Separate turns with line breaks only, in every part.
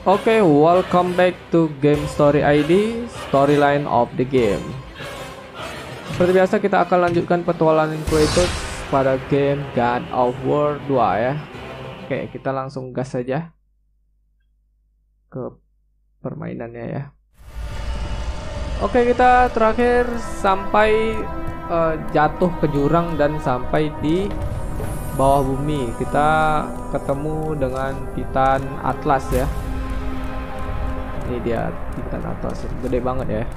Oke, welcome back to Game Story ID, Storyline of the Game. Seperti biasa kita akan lanjutkan petualangan Kratos pada game God of War 2 ya. Oke, kita langsung gas saja ke permainannya ya. Oke, kita terakhir sampai jatuh ke jurang dan sampai di bawah bumi. Kita ketemu dengan Titan Atlas ya. Ini dia Titan Atlas, gede banget ya.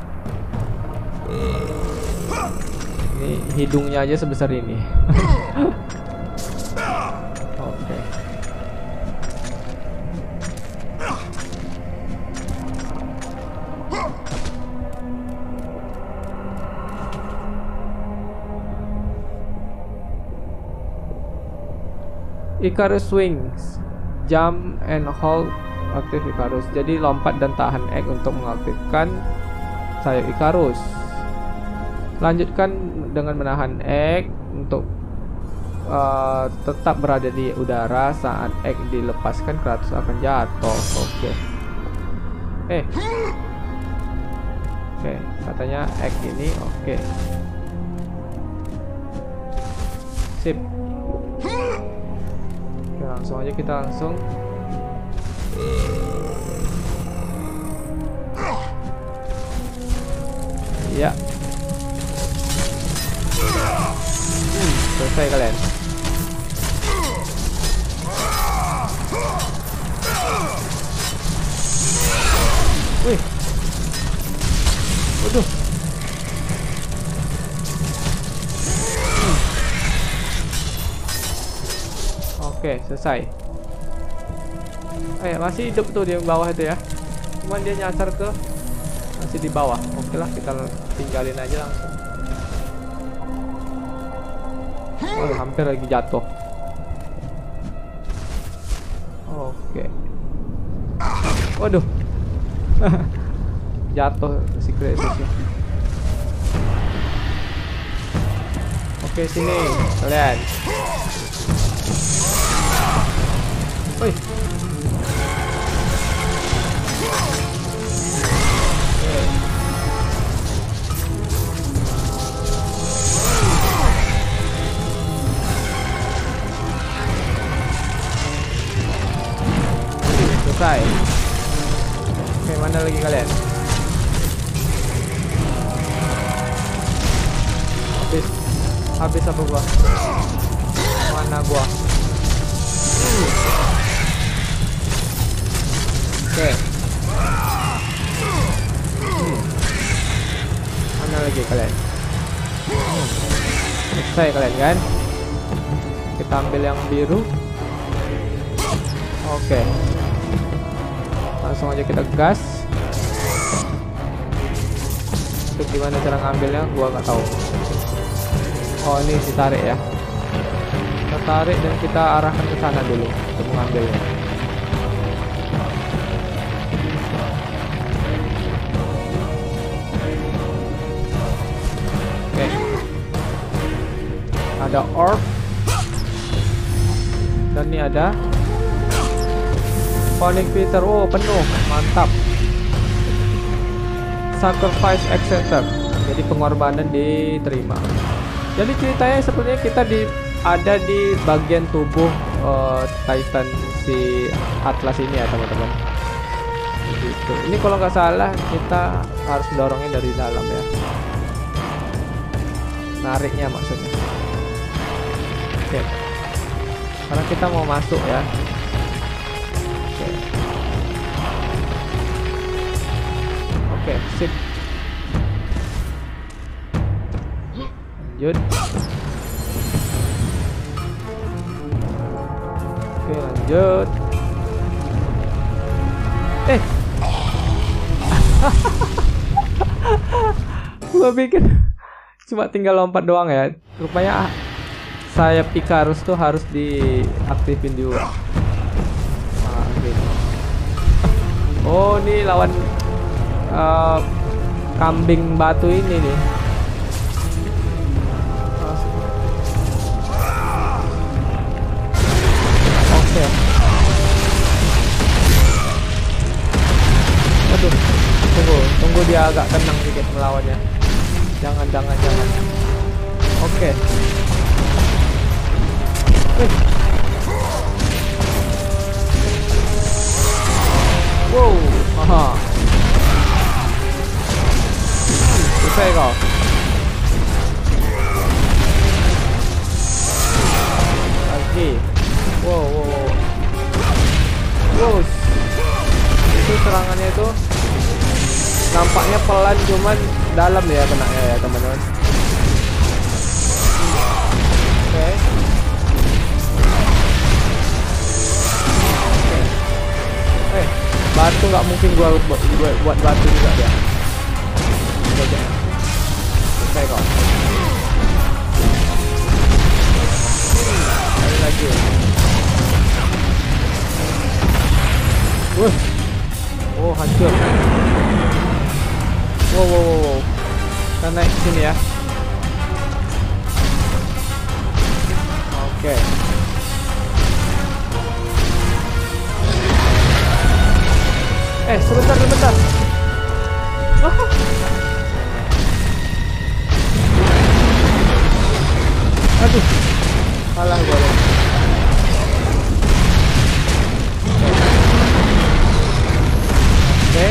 Ini hidungnya aja sebesar ini. Oke. Icarus Wings, jump and hold aktif Icarus. Jadi lompat dan tahan X untuk mengaktifkan sayap Icarus. Lanjutkan dengan menahan X untuk tetap berada di udara. Saat X dilepaskan, Kratos akan jatuh. Oke. Oke, katanya X ini oke. Sip. Oke, langsung aja kita langsung. Ya. Selesai kalian. Wih. Waduh. Oke, selesai. Masih hidup tuh di bawah itu ya. Cuman dia nyasar ke masih di bawah. Oke lah, kita tinggalin aja langsung. Oh, hampir lagi jatuh. Oke. Waduh. Jatuh si Kratos. Oke, sini kalian. Wih. Selesai. Oke, mana lagi kalian? Habis apa gua? Mana gua? Oke. Mana lagi kalian? Selesai kalian kan? Kita ambil yang biru. Oke. Langsung aja kita gas. Untuk gimana cara ngambilnya gua nggak tahu. Oh, ini ditarik ya. Kita tarik dan kita arahkan ke sana dulu untuk mengambilnya. Oke. Ada orb. Dan ini ada Conic Peter. Oh, penuh. Mantap. Sacrifice accepted. Jadi pengorbanan diterima. Jadi ceritanya sepertinya kita ada di bagian tubuh Titan si Atlas ini ya teman-teman. Gitu. Ini kalau nggak salah kita harus dorongnya dari dalam ya. Nariknya maksudnya. Oke. Karena kita mau masuk ya. Oke, sip. Lanjut. Oke, lanjut. Gua pikir cuma tinggal lompat doang ya. Rupanya sayap Icarus tuh harus diaktifin juga. Gitu. Oh, ini lawan kambing batu ini nih. Oke. Aduh, tunggu dia agak tenang dikit melawannya. Jangan. Oke. Wow, haha. Selesai kau. Lagi. Wow. Itu serangannya itu nampaknya pelan, cuman dalam ya kenanya ya teman-teman. Oke. Batu nggak mungkin gua buat batu juga dia. Oke. Selesai kok. Lagi. Oh, hancur. Wow. Kita naik sini ya. Oke. Sebentar. Aduh. Kalah gua. Oke.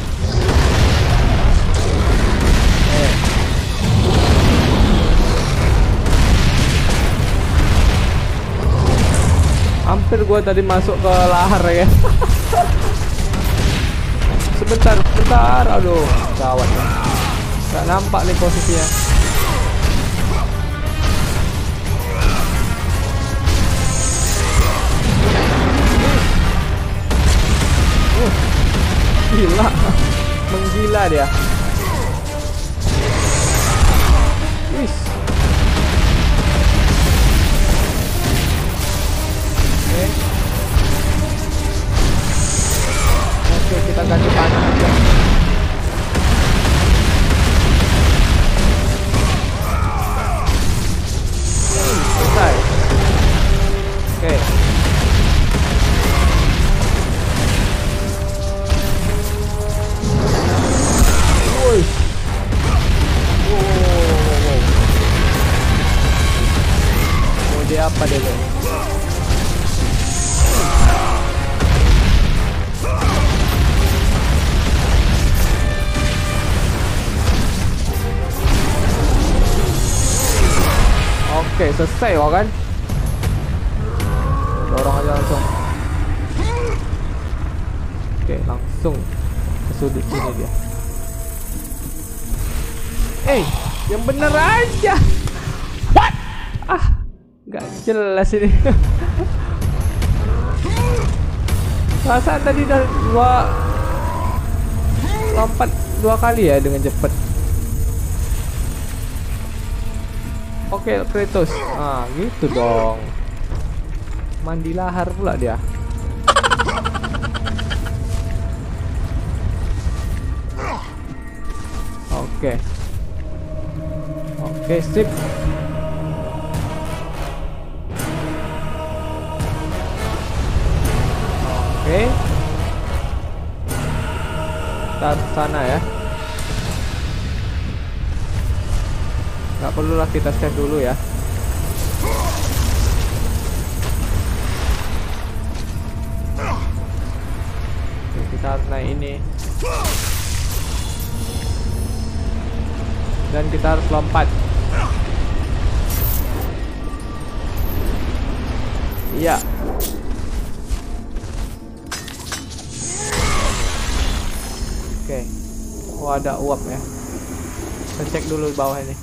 Hampir gua tadi masuk ke lahar ya. Sebentar. Aduh, gawat. Gak nampak nih posisinya. Gila. Menggila dia. Wis. Oke, kita ganti panah aja. Selesai. Oke. Woi. Wow. Oh, dia apa dia tuh? Oke, selesai kok kan? Dorong aja langsung. Oke, langsung ke sudut sini dia. Yang bener aja. What? Gak jelas ini. Perasaan tadi udah lompat 2 kali ya dengan cepet. Oke, Kratos. Gitu dong. Mandi lahar pula dia. Oke, sip. Oke. Kita ke sana ya. Nggak perlulah kita save dulu ya. Oke, kita harus naik ini. Dan kita harus lompat. Iya. Oke. Oh, ada uap ya. Kita cek dulu bawah ini.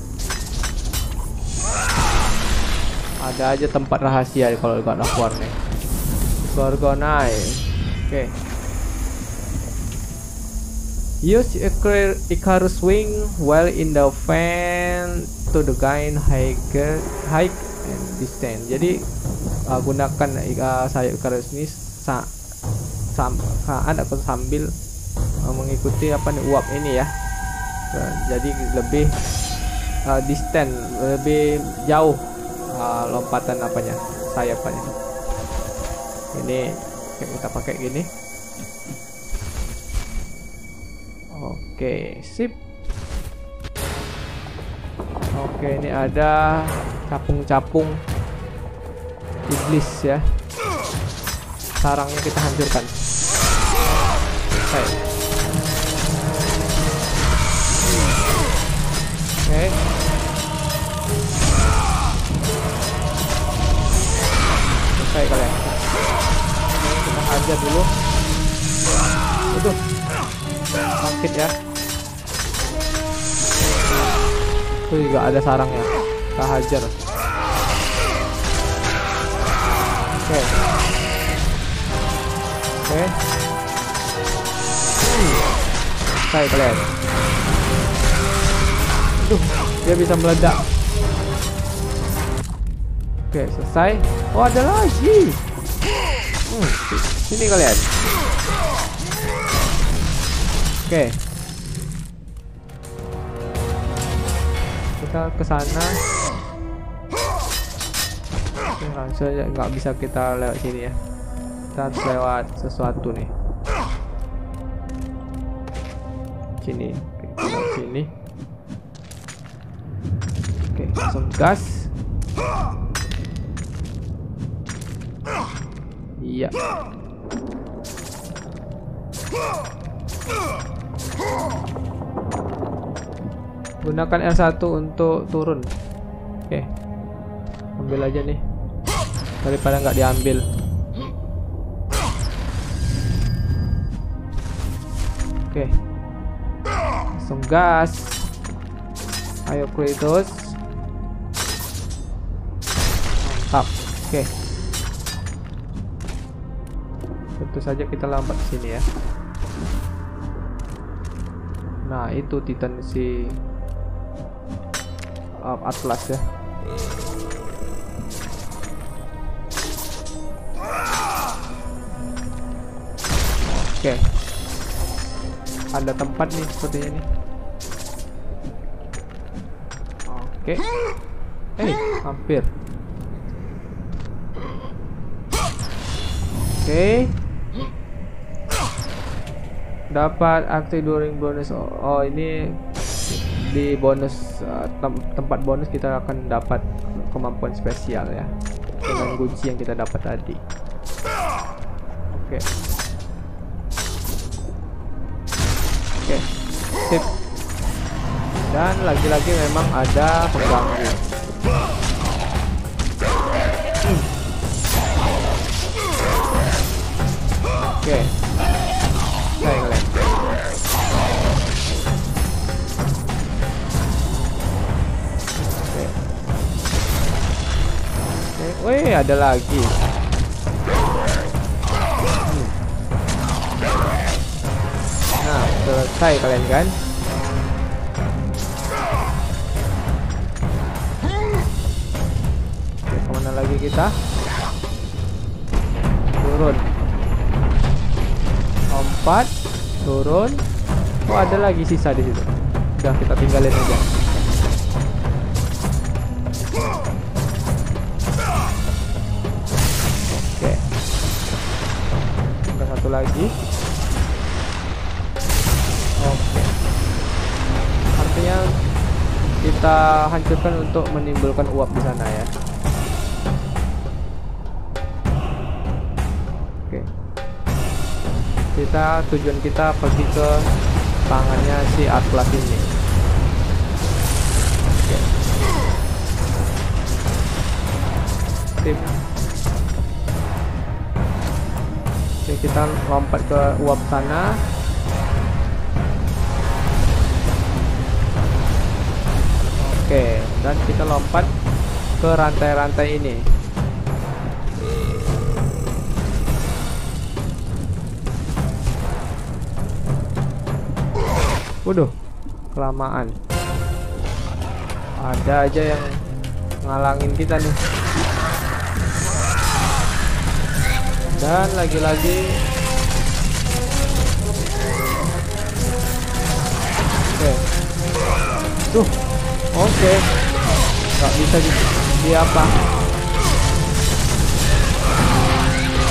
Ada aja tempat rahasia kalau God of War nih. Gorgonite. Oke. Use Icarus wing while in the fan to gain high and distance. Jadi gunakan sayap Icarus ini saat atau sambil mengikuti uap ini ya. Jadi lebih distant, lebih jauh lompatan sayapannya. Ini kita pakai gini. Oke, sip. Oke, ini ada capung-capung iblis ya. Sarangnya kita hancurkan. Oke. Oke. Selesai kalian. Kita hajar dulu. Itu sakit ya. Itu juga ada sarangnya. Kita hajar. Oke. Oke. Selesai kalian. Aduh, dia bisa meledak. Oke, selesai. Oh, ada lagi. Sini kalian. Oke. Kita ke sana. Langsung aja, nggak bisa kita lewat sini ya. Kita harus lewat sesuatu nih. Sini. Oke, lewat sini. Oke, langsung gas. Iya. Gunakan R1 untuk turun. Oke. Ambil aja nih. Daripada nggak diambil. Oke. Langsung gas. Ayo Kratos. Mantap. Oke. Tentu saja kita lambat sini ya. Nah, itu Titan si Atlas ya. Oke. Ada tempat nih sepertinya nih. Oke. Hampir. Oke. Dapat aktif during bonus. Oh, ini di bonus tempat bonus kita akan dapat kemampuan spesial ya. Dengan kunci yang kita dapat tadi. Oke. Oke. Sip. Dan lagi-lagi memang ada pengganggu. Oke. Baik kalian. Oke. Wih, ada lagi. Nah, selesai kalian kan? Oke, kemana lagi kita? Turun. Lompat, turun. Oh, ada lagi sisa di situ. Udah, kita tinggalin aja. Oke. Ada satu lagi. Oke. Artinya kita hancurkan untuk menimbulkan uap di sana ya. Oke. Tujuan kita pergi ke tangannya si Atlas ini. Oke. Sip. Oke, kita lompat ke uap sana. Oke, dan kita lompat ke rantai-rantai ini. Waduh, kelamaan. Ada aja yang ngalangin kita nih. Dan lagi-lagi oke. Tuh. Oke. Gak bisa di apa.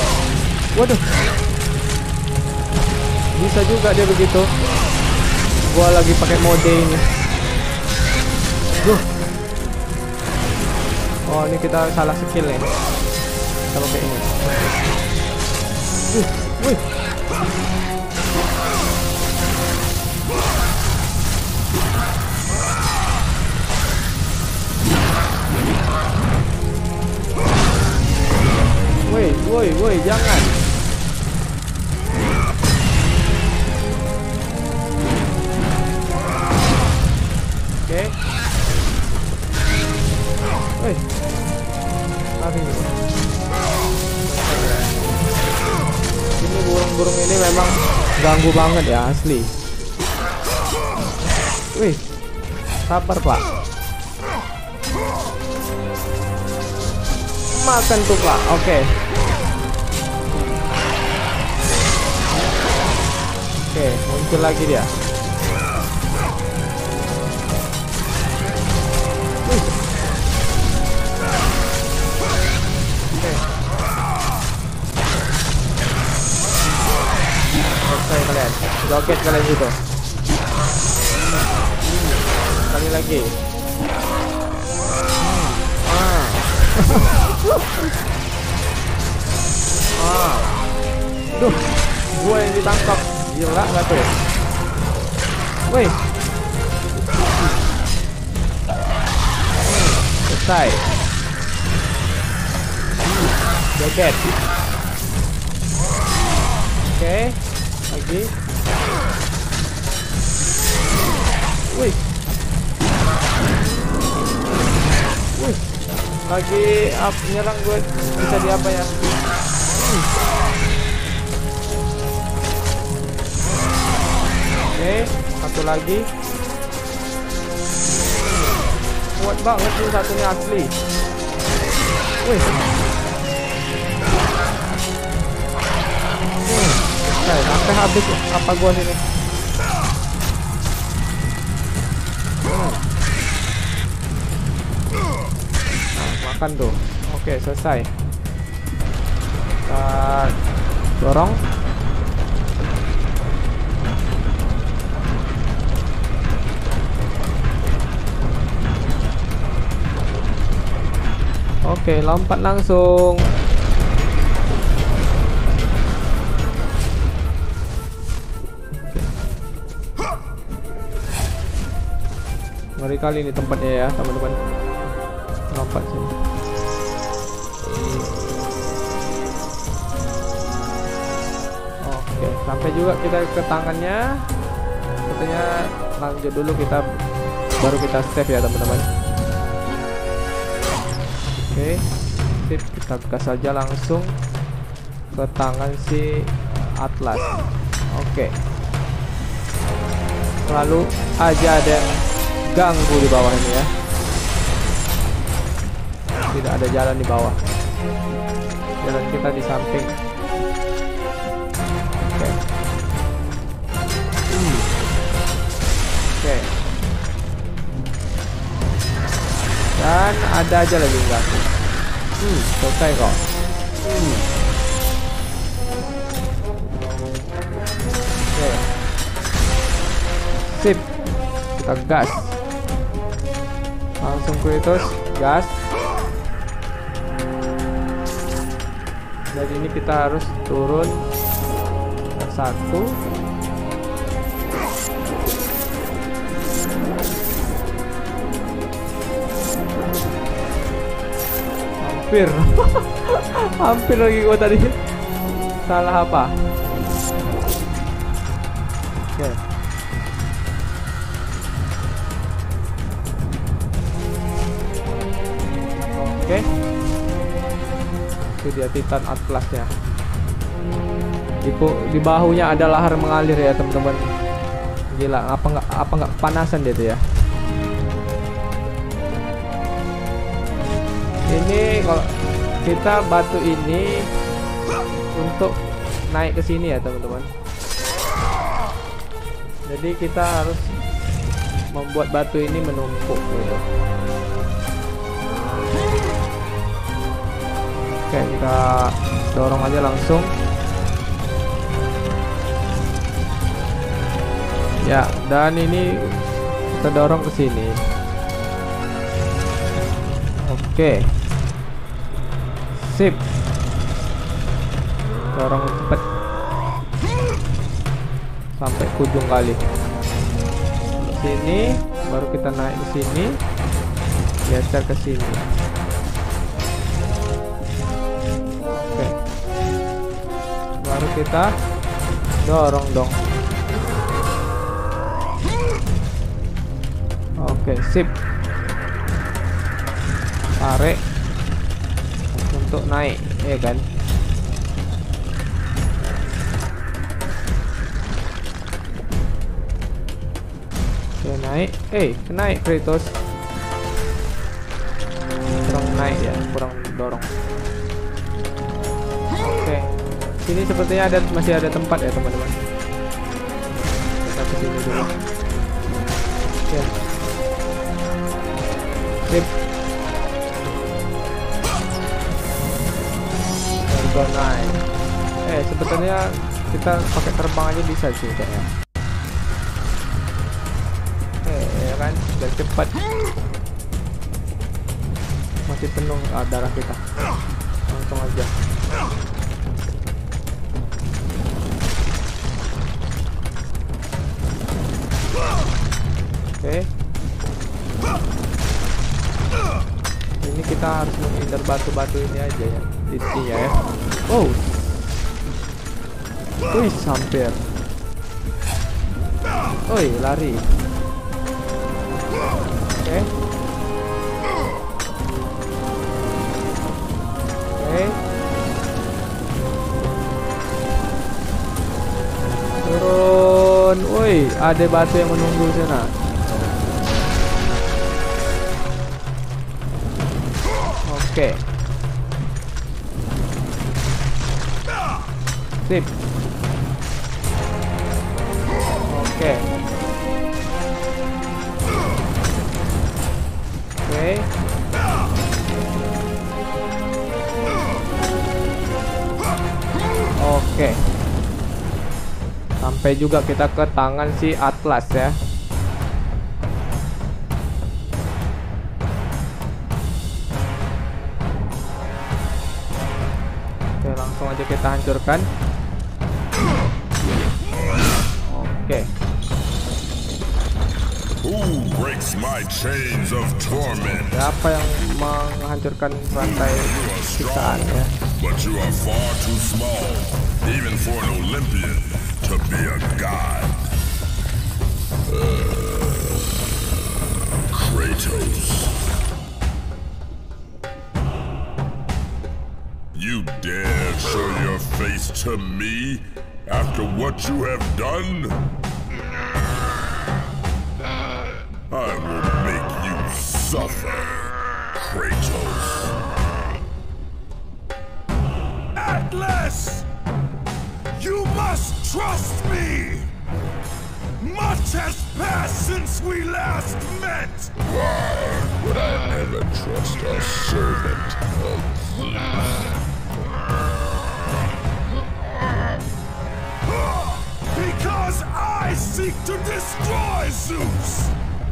Waduh. Bisa juga dia begitu. Gua lagi pakai mode ini. Duh. Oh, ini kita salah skill nih. Kita pakai ini. Wih. Woi, jangan. Oke. Woi. Lari. Ini burung-burung ini memang ganggu banget ya, asli. Wih. Sabar, Pak. Makan tuh, Pak. Oke. Oke, muncul lagi dia. Oke. Selesai kalian. Joget kalian gitu. Sekali lagi. Duh, gue yang ditangkap. Gila nggak tuh? Wih, selesai. Joget. Oke, lagi. Wih, lagi nyerang gue, bisa di apa ya? Oke, satu lagi. Kuat banget nih satunya asli. Wih. Sampai habis apa gua sini. Nah, makan tuh. Oke, selesai. Kita dorong. Oke, lompat langsung. Ngeri kali ini tempatnya ya, teman-teman. Lompat sini. Oke, sampai juga kita ke tangannya. Katanya lanjut dulu, kita baru kita save ya, teman-teman. Oke, sip, kita gas aja langsung ke tangan si Atlas. Oke, lalu aja ada ganggu di bawah ini ya. Tidak ada jalan di bawah. Jalan kita di samping. Oke. Oke. Dan ada aja lagi enggak? Selesai kok. Oke. Sip. Kita gas. Langsung Kratos gas. Dari ini kita harus turun satu. Hampir. Hampir lagi gua tadi. Salah apa? Oke. Oke. Itu dia Titan Atlasnya. Di bahunya ada lahar mengalir ya, teman-teman. Gila, apa nggak kepanasan dia tuh ya. Ini kalau kita batu ini untuk naik ke sini ya, teman-teman. Jadi kita harus membuat batu ini menumpuk gitu. Oke, kita dorong aja langsung. Ya, dan ini kita dorong ke sini. Oke. Sip. Dorong cepet sampai ke ujung kali. Sini, baru kita naik ke sini. Geser ke sini. Oke. Baru kita dorong dong. Oke, sip. Tarik untuk naik, ya kan? Oke, naik. Naik Kratos. Kurang naik ya, kurang dorong. Oke. Sini sepertinya masih ada tempat ya, teman-teman. Kita ke sini dulu. Oke. Sip. Baru naik. Sebetulnya kita pakai terbang aja bisa sih kayaknya. Ya kan, biar cepat. Masih penuh darah kita. Langsung aja. Oke. Ini kita harus menghindar batu-batu ini aja ya. Intinya ya. Oh. Wih, hampir. Oi, lari. Oke. Oke. Turun. Woi, ada batu yang menunggu di sana. Oke. Sip. Oke. Oke. Oke. Sampai juga kita ke tangan si Atlas ya. Oke, langsung aja kita hancurkan. Oke. Siapa yang menghancurkan rantai siksaan ya?
But you are far too small, even for an Olympian, to be a god. Kratos. You dare show your face to me after what you have done? I will make you suffer, Kratos. Atlas! You must trust me! Much has passed since we last met! Why would I ever trust a servant of Zeus? Because I seek to destroy Zeus!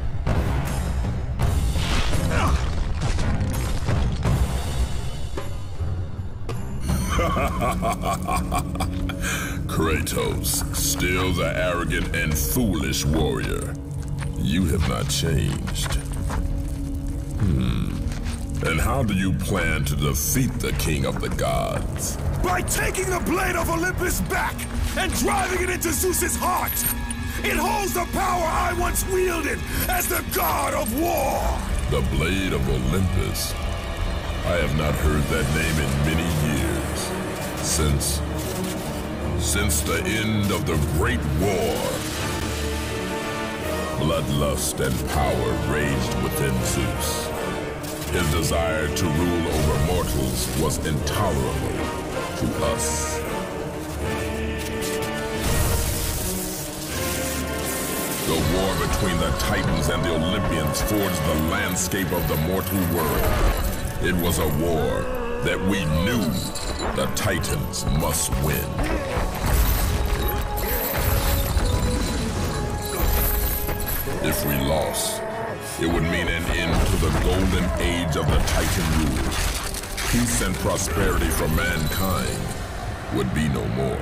Kratos, still the arrogant and foolish warrior. You have not changed. And how do you plan to defeat the king of the gods? By taking the blade of Olympus back and driving it into Zeus's heart! It holds the power I once wielded as the god of war! The blade of Olympus? I have not heard that name in many years. Since the end of the Great War. Bloodlust and power raged within Zeus. His desire to rule over mortals was intolerable to us. The war between the Titans and the Olympians forged the landscape of the mortal world. It was a war that we knew the Titans must win. If we lost, it would mean an end to the golden age of the Titan rule. Peace and prosperity for mankind would be no more.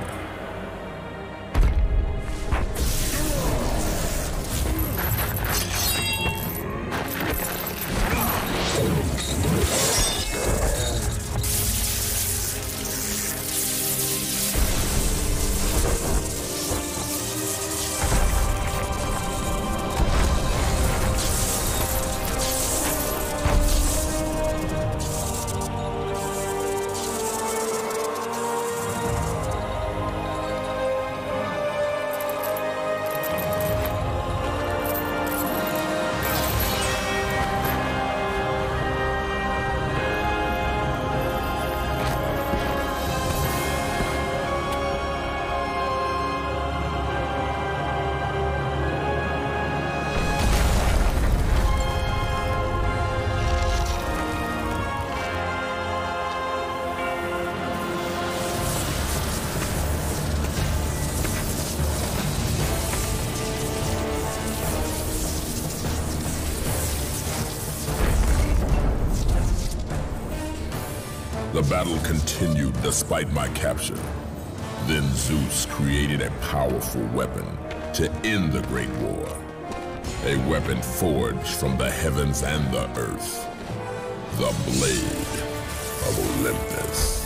The battle continued despite my capture. Then Zeus created a powerful weapon to end the Great War. A weapon forged from the heavens and the earth. The Blade of Olympus.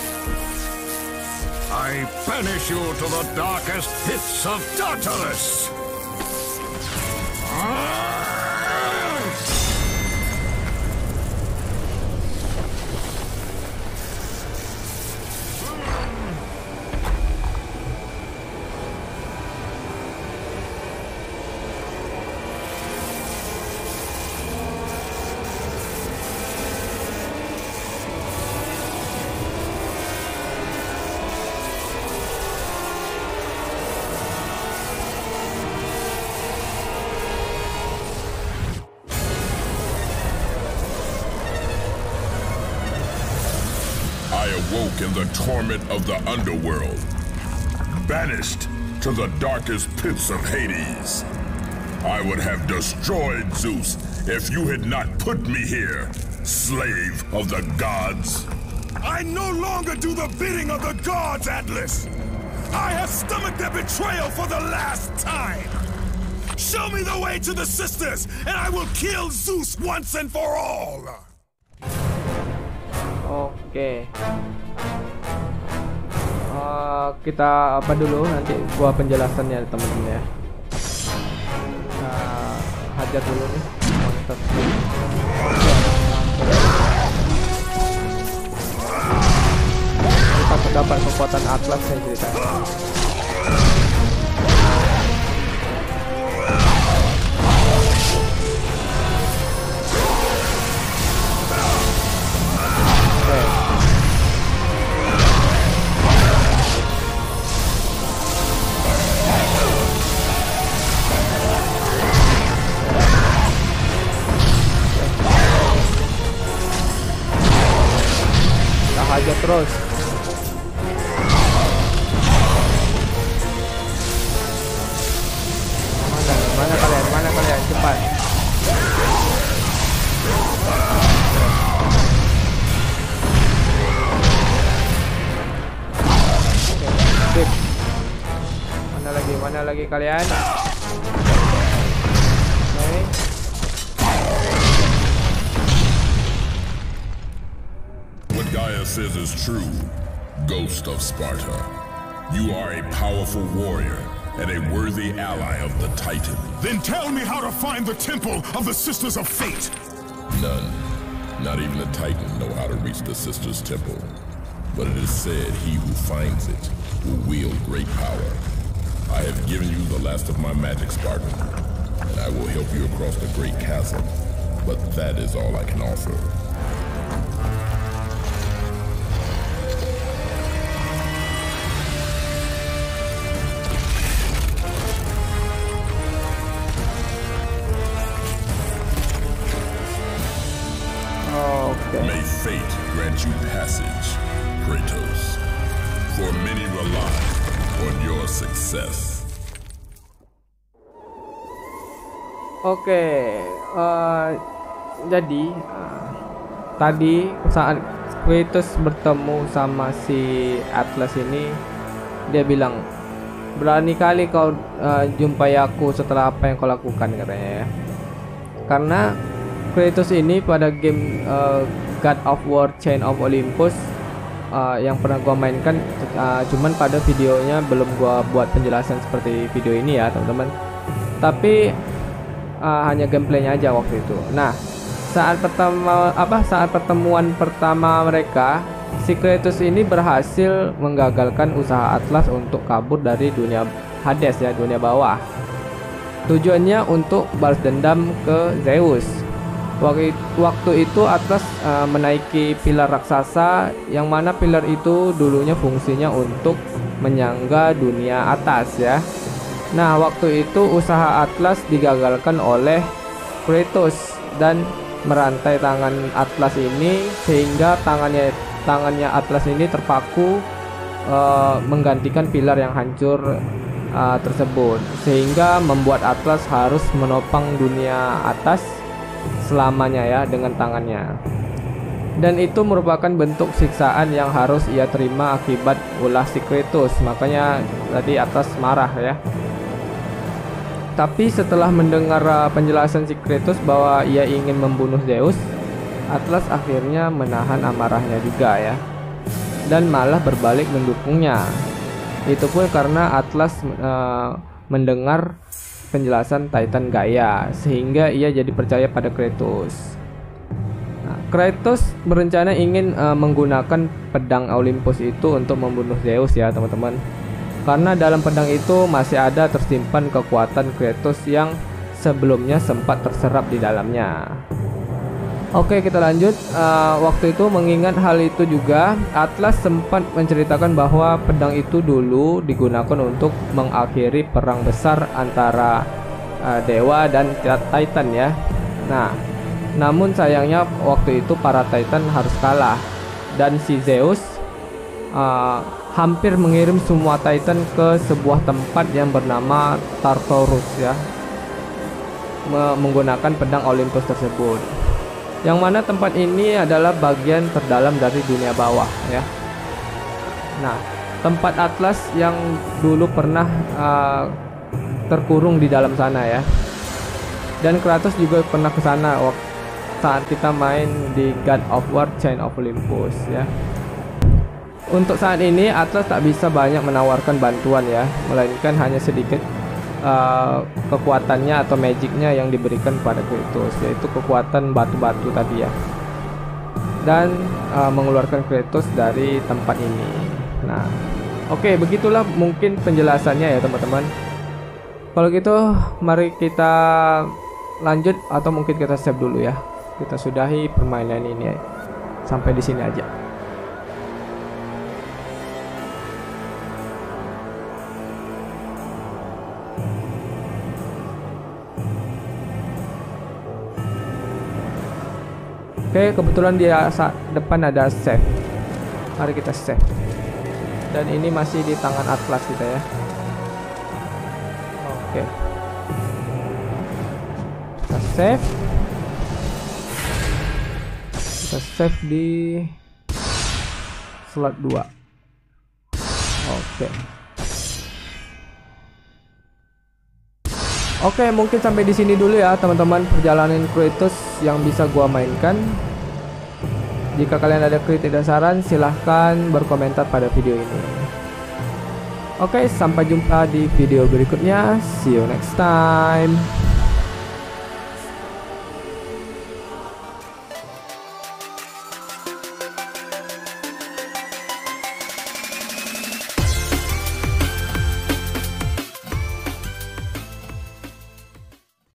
I banish you to the darkest pits of Tartarus!
Awoke in the torment of the underworld, banished to the darkest pits of Hades. I would have destroyed Zeus if you had not put me here, slave of the gods.
I no longer do the bidding of the gods, Atlas! I have stomached their betrayal for the last time! Show me the way to the sisters, and I will kill Zeus once and for all!
Oke. Kita apa dulu, nanti gua penjelasannya teman-teman ya. Hajar dulu nih monster. Kita terdapat kekuatan Atlas yang ceritanya. Hajar terus. Mana kalian cepat. Sip. Mana lagi kalian? Okay.
Gaia says is true, Ghost of Sparta. You are a powerful warrior and a worthy ally of the Titan.
Then tell me how to find the temple of the Sisters of Fate!
None. Not even the Titan know how to reach the Sisters' temple. But it is said he who finds it will wield great power. I have given you the last of my magic, Spartan, and I will help you across the great chasm. But that is all I can offer. May fate grant you passage, Kratos, for many rely on your success.
Oke, jadi tadi saat Kratos bertemu sama si Atlas ini, dia bilang, berani kali kau jumpai aku setelah apa yang kau lakukan, katanya ya. Karena Kratos ini pada game God of War Chain of Olympus yang pernah gua mainkan, cuman pada videonya belum gua buat penjelasan seperti video ini ya teman-teman, tapi hanya gameplaynya aja waktu itu. Nah, saat pertemuan pertama mereka, si Kratos ini berhasil menggagalkan usaha Atlas untuk kabur dari dunia Hades ya, dunia bawah. Tujuannya untuk balas dendam ke Zeus. Waktu itu Atlas menaiki pilar raksasa, yang mana pilar itu dulunya fungsinya untuk menyangga dunia atas ya. Nah, waktu itu usaha Atlas digagalkan oleh Kratos dan merantai tangan Atlas ini, sehingga tangannya Atlas ini terpaku menggantikan pilar yang hancur tersebut, sehingga membuat Atlas harus menopang dunia atas selamanya ya dengan tangannya. Dan itu merupakan bentuk siksaan yang harus ia terima akibat ulah si Kratos. Makanya tadi Atlas marah ya. Tapi setelah mendengar penjelasan si Kratos bahwa ia ingin membunuh Zeus, Atlas akhirnya menahan amarahnya juga ya, dan malah berbalik mendukungnya. Itu pun karena Atlas mendengar penjelasan Titan Gaia, sehingga ia jadi percaya pada Kratos. Nah, Kratos berencana ingin menggunakan pedang Olympus itu untuk membunuh Zeus ya teman-teman. Karena dalam pedang itu masih ada tersimpan kekuatan Kratos yang sebelumnya sempat terserap di dalamnya. Oke, kita lanjut. Waktu itu mengingat hal itu juga, Atlas sempat menceritakan bahwa pedang itu dulu digunakan untuk mengakhiri perang besar antara dewa dan Titan ya. Nah, namun sayangnya waktu itu para Titan harus kalah, dan si Zeus hampir mengirim semua Titan ke sebuah tempat yang bernama Tartarus ya, menggunakan pedang Olympus tersebut, yang mana tempat ini adalah bagian terdalam dari dunia bawah ya. Nah, tempat Atlas yang dulu pernah terkurung di dalam sana ya, dan Kratos juga pernah ke sana saat kita main di God of War Chain of Olympus ya. Untuk saat ini Atlas tak bisa banyak menawarkan bantuan ya, melainkan hanya sedikit kekuatannya atau magicnya yang diberikan pada Kratos, yaitu kekuatan batu-batu tadi ya, dan mengeluarkan Kratos dari tempat ini. Nah, oke, begitulah mungkin penjelasannya ya teman-teman. Kalau gitu mari kita lanjut, atau mungkin kita save dulu ya. Kita sudahi permainan ini sampai di sini aja. Oke, kebetulan di depan ada save. Mari kita save. Dan ini masih di tangan Atlas kita ya. Oke. Kita save. Kita save di slot 2. Oke. Oke, mungkin sampai di sini dulu ya teman-teman perjalanan Kratos yang bisa gua mainkan. Jika kalian ada kritik dan saran, silahkan berkomentar pada video ini. Oke, sampai jumpa di video berikutnya. See you next time.